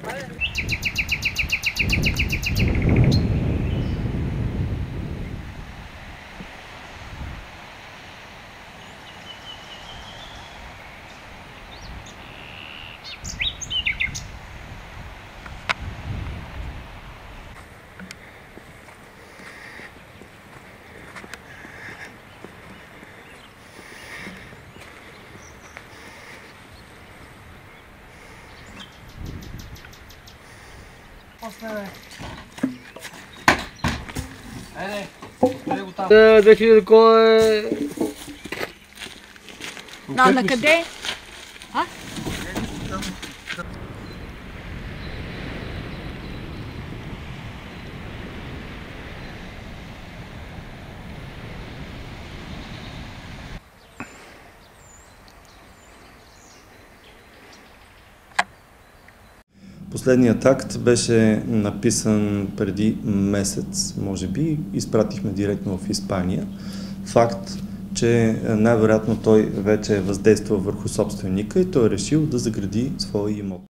Да ти да кой... На къде? А? Последният акт беше написан преди месец, може би. Изпратихме директно в Испания. Факт, че най-вероятно той вече е въздействал върху собственика и той е решил да загради своя имот.